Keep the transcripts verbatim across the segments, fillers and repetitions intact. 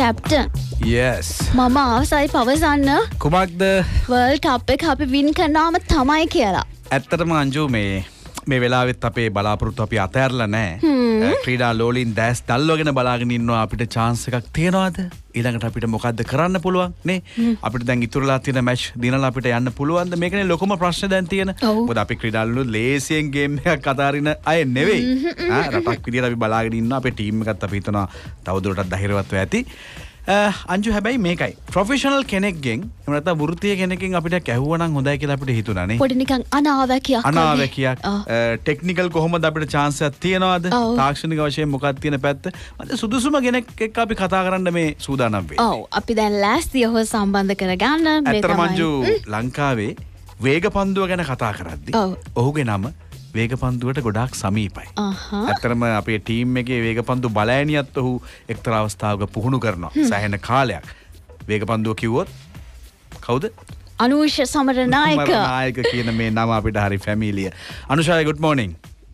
Captain. Yes. මම අවසයි පවසන්න. කුමක්ද? World Cup එක අපි win කරනවාම තමයි කියලා. ඇත්තටම අංජු මේ මේ වෙලාවෙත් අපේ බලාපොරොත්තු අපි අතහැරලා නැහැ. ක්‍රීඩා ලෝලින් දැස් දැල්වගෙන බලාගෙන ඉන්නවා අපිට chance එකක් තියනවාද? ඊළඟට අපිට මොකද්ද කරන්න පුළුවන් නේ? අපිට දැන් ඉතුරුලා තියෙන මැච් දිනලා අපිට යන්න පුළුවන්ද? මේකනේ ලොකුම ප්‍රශ්නේ දැන් තියෙන. මොකද අපි ක්‍රීඩාලු ලේසියෙන් ගේම් එකක් අතාරින අය නෙවෙයි. ආ රටක් විදියට අපි බලාගෙන ඉන්නවා. අපේ ටීම් එකත් අපි හිතනවා තවදුරටත් ධෛර්යවත්ව ඇති. අංජු හැබැයි මේකයි ප්‍රොෆෙෂනල් කෙනෙක්ගෙන් එහෙම නැත්නම් වෘත්තීය කෙනෙක්ගෙන් අපිට කැහුවා නම් හොඳයි කියලා අපිට හිතුණා නේ. පොඩි නිකන් අනාවැකියක්. අනාවැකියක්. ටෙක්නිකල් කොහොමද අපිට chance එකක් තියනවද? තාක්ෂණික වශයෙන් මොකක්ද තියෙන පැත්ත? මට සුදුසුම කෙනෙක් එක්ක අපි කතා කරන්න මේ සූදානම් වෙන්නේ. ඔව් අපි දැන් ලෑස්තිය ඔහු සම්බන්ධ කරගන්න මේ තමයි. අංජු ලංකාවේ වේග පන්දුව ගැන කතා කරද්දී ඔහුගේ නම වේගපන්දුවට ගොඩාක් සමීපයි. ඇත්තටම අපේ ටීම් එකේ වේගපන්දු බලෑනියත් ඔහු එක්තරා අවස්ථාවක පුහුණු කරනවා. සෑහෙන කාලයක්. වේගපන්දුව කිව්වොත් කවුද? අනුෂ සමරනායක. සමරනායක කියන මේ නම අපිට හරි ෆැමිලිය. අනුෂායි good morning.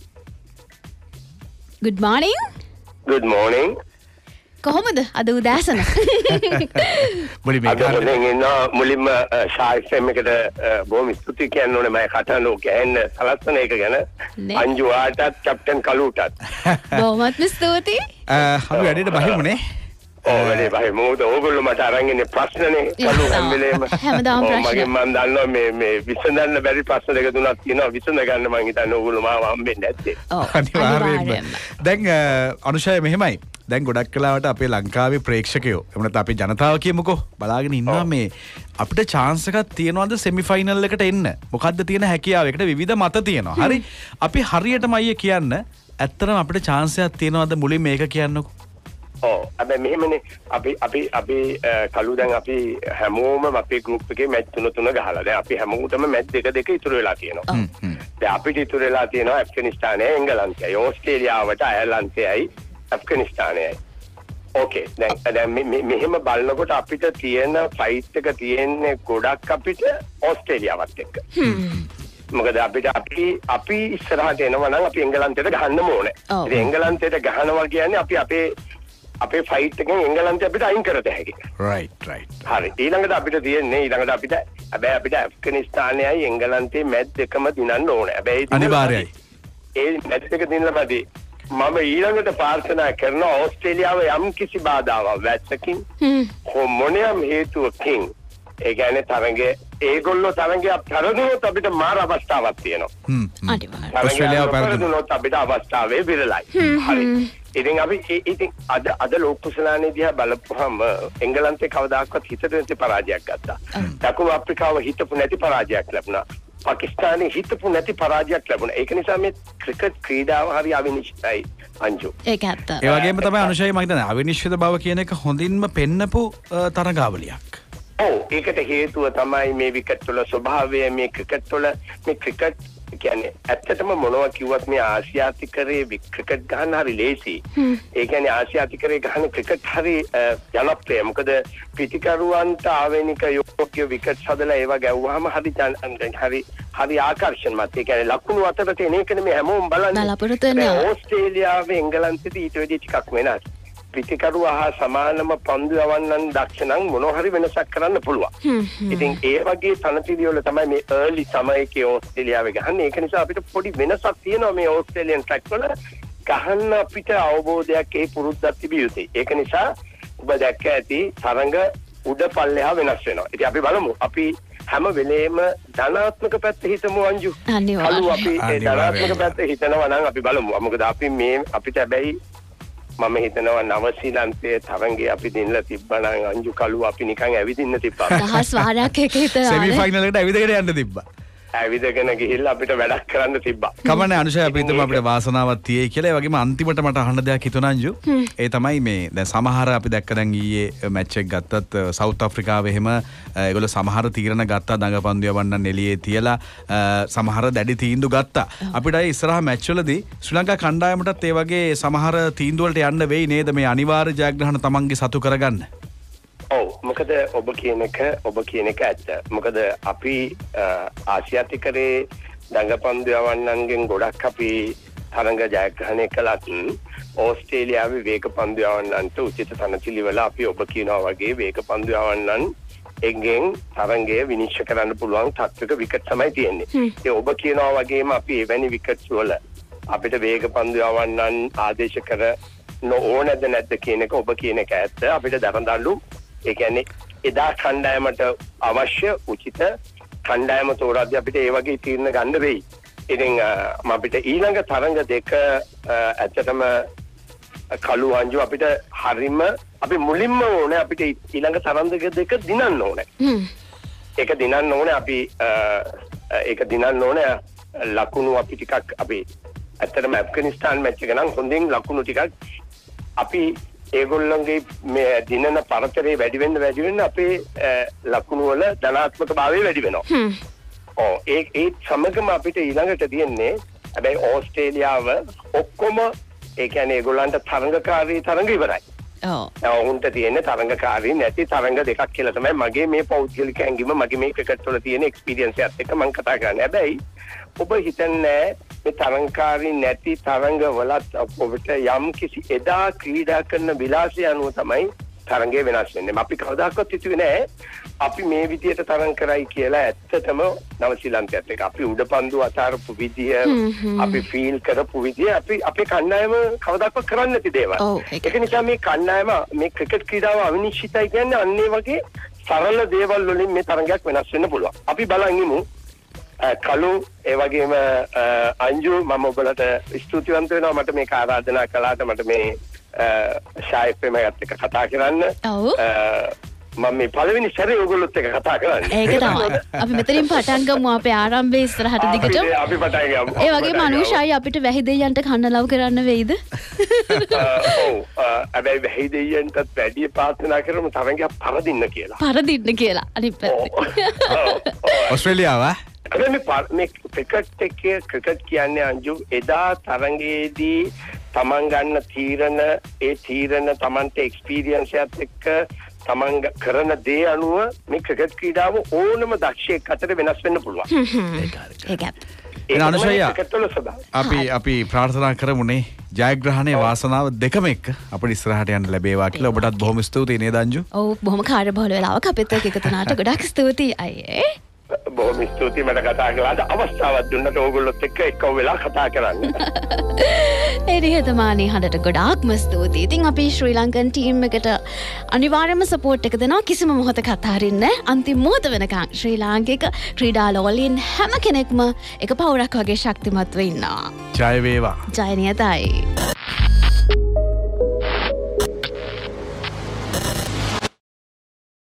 Good morning. Good morning. කොහොමද අද උදෑසන? බොලි මේ ගානේ ඉන්න මුලින්ම ෂා එෆ් එම් එකට බොහොම ස්තුති කියන්න ඕනේ මම කතාන ඕක ඇහෙන්න සලස්වන එක ගැන. අංජු ආටත් කැප්ටන් කලුටත්. බොහොමත් ස්තුතියි. අපි වැඩේට බහිමුනේ. ඔව් වැඩේ බහිමු. මොකද ඕගොල්ලෝ මට අරන් ඉන්නේ ප්‍රශ්නනේ. කලු හැම වෙලේම. හැමදාම ප්‍රශ්න. මගෙන් මම දන්නවා මේ මේ විසඳන්න බැරි ප්‍රශ්න දෙක තුනක් තියෙනවා. විසඳ ගන්න මම හිතන්නේ ඕගොල්ලෝ මාව හම්බෙන්නේ නැත්තේ. ඔව් අනිවාර්යයෙන්ම. දැන් අනුෂය මෙහෙමයි. දැන් ගොඩක් කලාවට අපේ ලංකාවේ ප්‍රේක්ෂකයෝ එහෙම නැත්නම් අපේ ජනතාව කියමුකෝ බලාගෙන ඉන්නවා මේ අපිට chance එකක් තියනවාද semi final එකට එන්න මොකද්ද තියෙන හැකියාව එකට විවිධ මත තියෙනවා හරි අපි හරියටම අයියේ කියන්න ඇත්තටම අපිට chance එකක් තියනවාද මුලින් මේක කියන්නකෝ ඔව් අපි මෙහෙමනේ අපි අපි අපි කලු දැන් අපි හැමෝම අපේ group එකේ මැච් තුන තුන ගහලා දැන් අපි හැමෝටම මැච් දෙක දෙක ඉතුරු වෙලා තියෙනවා දැන් අපිට ඉතුරු වෙලා තියෙනවා ඇෆ්ගනිස්තානයයි එංගලන්තයයි ඕස්ට්‍රේලියාවට අයර්ලන්තයයි ඇෆ්ගනිස්තානයයි. ඕකේ. දැන් දැන් මෙහෙම බලනකොට අපිට තියෙන ෆයිට් එක තියෙන්නේ ගොඩක් අපිට ඕස්ට්‍රේලියාවත් එක්ක. මොකද අපිට අපි අපි ඉස්සරහට එනවා නම් අපි එංගලන්තයට ගහන්න ඕනේ. ඉතින් එංගලන්තයට ගහනවා කියන්නේ අපි අපේ අපේ ෆයිට් එකෙන් එංගලන්තය අපිට අයින් කරත හැකියි. right right. හරි. ඊළඟට අපිට තියෙන්නේ ඊළඟට අපිට හැබැයි අපිට ඇෆ්ගනිස්තානයයි එංගලන්තේ මැච් දෙකම දිනන්න ඕනේ. හැබැයි අනිවාර්යයි. ඒ මැච් දෙක දිනලාදී මම ඊළඟට ප්‍රාර්ථනා කරනවා ඕස්ට්‍රේලියාව යම් කිසි බාධාවක් වැස්සකින් මොනියම් හේතුවකින් ඒ කියන්නේ තරඟේ ඒගොල්ලෝ තරඟයක් පෙරදුනොත් අපිට මාර අවස්ථාවක් තියෙනවා. අනිවාර්යයෙන්. ඕස්ට්‍රේලියාව පෙරදුනොත් අපිට අවස්ථාවේ විරලයි. හරි. ඉතින් අපි ඉතින් අද අද ලෝක කුසලානේ දිහා බලපුවම එංගලන්තේ කවදාකවත් හිතට නැති පරාජයක් ගත්තා. දකුණු අප්‍රිකාව හිතපු නැති පරාජයක් ලැබුණා. පාකිස්තානයේ හිතපු නැති පරාජයක් ලැබුණා. ඒක නිසා මේ ක්‍රිකට් ක්‍රීඩාව හරි අවිනිශ්චිතයි අංජු. ඒක ඇත්ත. ඒ වගේම තමයි අනුෂයි මම හිතන්නේ අවිනිශ්චිත බව කියන එක හොඳින්ම පෙන්නපු තරගාවලියක්. ඔව් ඒකට හේතුව තමයි මේ විකට් වල ස්වභාවය මේ ක්‍රිකට් වල මේ ක්‍රිකට් කියන්නේ ඇත්තටම මොනවා කිව්වත් මේ ආසියාතිකරේ ක්‍රිකට් ගහන්න හරි ලේසි. ඒ කියන්නේ ආසියාතිකරේ ගහන ක්‍රිකට් හරි ජනප්‍රිය. මොකද පිටිකරුවන්ට ආවේනික යෝග්‍ය විකට් හදලා ඒවා ගැව්වහම හරි හරි හරි ආකර්ෂණීයත්. ඒ කියන්නේ ලකුණු අතර තියෙන එක නෙමෙයි හැමෝම බලන්නේ. බලාපොරොත්තු වෙනවා. ඕස්ට්‍රේලියාවේ එංගලන්තෙට ඊට වැඩි ටිකක් වෙනස්. පිටිකරුවා හා සමානම පන්දු යවන්නන් දක්ෂ නම් මොනවා හරි වෙනසක් කරන්න පුළුවන්. ඉතින් ඒ වගේ තනතිරි වල තමයි මේ early summer එකේ ඕස්ට්‍රේලියාවේ ගහන්නේ. ඒක නිසා අපිට පොඩි වෙනසක් තියෙනවා මේ ඕස්ට්‍රේලියන් ට්‍රැක් වල. ගහන්න අපිට අවබෝධයක් ඒ පුරුද්දක් තිබිය යුතුයි. ඒක නිසා ඔබ දැක්ක ඇති තරඟ උඩ පල්ලෙහා වෙනස් වෙනවා. ඉතින් අපි බලමු. අපි හැම වෙලේම ධනාත්මක පැත්ත හිතමු අංජු. අනිවාර්යයෙන්. අපි ඒ ධනාත්මක පැත්ත හිතනවා නම් අපි බලමු. මොකද අපි මේ අපිට හැබැයි මම හිතනවා නවසීලන්තයේ තරංගේ අපි දිනලා තිබ්බනම් අංජු කළු අපි නිකන් ඇවිදින්න තිබ්බා. දහස් වාරයක් එක හිතලා. සෙමි ෆයිනල් එකට ඇවිදගෙන යන්න තිබ්බා. ඇවිදගෙන ගිහිල්ලා අපිට වැඩක් කරන්න තිබ්බා. කමන්නේ අනුෂය අපි හිතමු අපිට වාසනාවක් තියෙයි කියලා. ඒ වගේම අන්තිමට මට අහන්න දෙයක් හිතුණා අංජු. ඒ තමයි මේ දැන් සමහර අපි දැක්ක දැන් ඊයේ මැච් එක ගත්තත් සවුත් අප්‍රිකාවේ එහෙම ඒගොල්ලෝ සමහර තීරණ ගත්තා දඟපන්දු යවන්න එළියේ තියලා සමහර දැඩි තීන්දුව ගත්තා. අපිට අය ඉස්සරහා මැච් වලදී ශ්‍රී ලංකා කණ්ඩායමටත් ඒ වගේ සමහර තීන්දුව වලට යන්න වෙයි නේද මේ අනිවාර්ය ජයග්‍රහණ තමන්ගේ සතු කරගන්න. ඔව් මොකද ඔබ කියන එක ඔබ කියන එක ඇත්ත. මොකද අපි ආසියාතිකරේ දඟපන්දු යවන්නන්ගෙන් ගොඩක් අපි තරඟ ජයග්‍රහණය කළත් ඕස්ට්‍රේලියාවේ වේග පන්දු යවන්නන්ට උචිත තනතිලිවල අපි ඔබ කියනවා වගේ වේග පන්දු යවන්නන් එගෙන් තරංගය විනිශ්චය කරන්න පුළුවන් තත්ත්වක විකට් තමයි තියෙන්නේ. ඒ ඔබ කියනවා වගේම අපි එවැනි විකට්ස් වල අපිට වේග පන්දු යවන්නන් ආදේශ කර නොಓනද නැද්ද කියන එක ඔබ කියන එක ඇත්ත. අපිට දරදඬු ඒ කියන්නේ එදා කණ්ඩායමට අවශ්‍ය උචිත කණ්ඩායම තෝරාදී අපිට ඒ වගේ තීරණ ගන්න වෙයි. ඉතින් අපිට ඊළඟ තරංග දෙක ඇත්තටම කළු අංජු අපිට හරිම අපි මුලින්ම ඕනේ අපිට ඊළඟ තරංග දෙක දිනන්න ඕනේ. ඒක දිනන්න ඕනේ අපි ඒක දිනන්න ඕනේ ලකුණු අපි ටිකක් අපි ඇත්තටම ඇෆ්ගනිස්තාන් මැච් එක නම් හොඳින් ලකුණු ටිකක් අපි ඒගොල්ලන්ගේ මේ දිනන පරතරේ වැඩි වෙන්න වැඩි වෙන්න අපේ ලකුණු වල ධනාත්මක භාවය වැඩි වෙනවා. ඔව් ඒ ඒ සමගම අපිට ඊළඟට තියෙන්නේ හැබැයි ඕස්ට්‍රේලියාව ඔක්කොම ඒ කියන්නේ ඒගොල්ලන්ට තරංගකාරී තරංග ඉවරයි. ඔව්. උන්ට තියෙන තරංගකාරී නැති තරංග දෙකක් කියලා තමයි මගේ මේ පෞද්ගලික ඇඟීම මගේ මේ ක්‍රිකට් වල තියෙන එක්ස්පීරියන්ස් එකත් එක්ක මම කතා කරන්නේ. හැබැයි ඔබ හිතන්නේ මේ තරංගකාරී නැති තරංග වලත් ඔබට යම් කිසි එදා ක්‍රීඩා කරන විලාසය අනුව තමයි තරංගය වෙනස් වෙන්නේ. අපි කවදාකවත් හිතුවේ නෑ අපි මේ විදියට තරංග කරයි කියලා. ඇත්තටම නවසීලන්තයත් එක්ක අපි උඩපන්දු අතාරපු විදිය අපි ෆීල් කරපු විදිය අපි අපේ කණ්ඩායම කවදාකවත් කරන්නේ නැති දේවල්. ඒක නිසා මේ කණ්ඩායම මේ ක්‍රිකට් ක්‍රීඩාව අවිනිශ්චිතයි කියන්නේ අන්න ඒ වගේ සරල දේවල් වලින් මේ තරංගයක් වෙනස් වෙන්න පුළුවන්. අපි බලන් ඉමු. කලු ඒ වගේම අංජු මම ඔබලට ස්තුතිවන්ත වෙනවා මට මේක ආරාධනා කළාට මට මේ ෂා එෆ් එම් එකත් එක්ක කතා කරන්න. ඔව්. මම මේ පළවෙනි සැරේ ඔයගොල්ලොත් එක්ක කතා කරන්නේ. ඒක තමයි. අපි මෙතනින් පටන් ගමු අපේ ආරම්භයේ ඉස්සරහට දිගටම. අපි පටන් ගමු. ඒ වගේම අනුෂායි අපිට වැහි දෙයියන්ට කන්න ලව් කරන්න වෙයිද? ඔව්. හැබැයි වැහි දෙයියන්ටත් වැඩි ප්‍රාර්ථනා කරමු තරංගයක් පරදින්න කියලා. පරදින්න කියලා. අනිත් පැත්තේ. ඕස්ට්‍රේලියාව අද මේ මේ ක්‍රිකට් එකේ ක්‍රිකට් කියන්නේ අංජු එදා තරංගයේදී තමන් ගන්න තීරණ ඒ තීරණ තමන්ට එක්ස්පීරියන්ස් එකත් එක්ක තමන් කරන දේ අනුව මේ ක්‍රිකට් ක්‍රීඩාව ඕනම දක්ෂයෙක් අතර වෙනස් වෙන්න පුළුවන්. ඒක අනුශය අපි අපි ප්‍රාර්ථනා කරමුනේ ජයග්‍රහණයේ වාසනාව දෙකම එක්ක අපිට ඉස්සරහට යන්න ලැබේවා කියලා. ඔබටත් බොහොම ස්තුතියි නේද අංජු? ඔව් බොහොම කාර්යබහුල වෙලාවක අපිත් එක්ක එකතු වුණාට ගොඩාක් ස්තුතියි අයියේ. බොහොම ස්තුතියි මට කතා කළාට අවස්ථාවක් දුන්නට ඕගොල්ලොත් එක්ක එක්කව වෙලා කතා කරන්න. ඒ නිහතමානී හඬට ගොඩාක්ම ස්තුතියි. ඉතින් අපි ශ්‍රී ලංකන් ටීම් එකට අනිවාර්යයෙන්ම සපෝට් එක දෙනවා. කිසිම මොහොතක අතාරින්නේ නැහැ. අන්තිම මොහොත වෙනකන් ශ්‍රී ලාංකික ක්‍රීඩා ලෝලීන් හැම කෙනෙක්ම එක පවුරක් වගේ ශක්තිමත්ව ඉන්නවා. ජය වේවා. ජය නියතයි.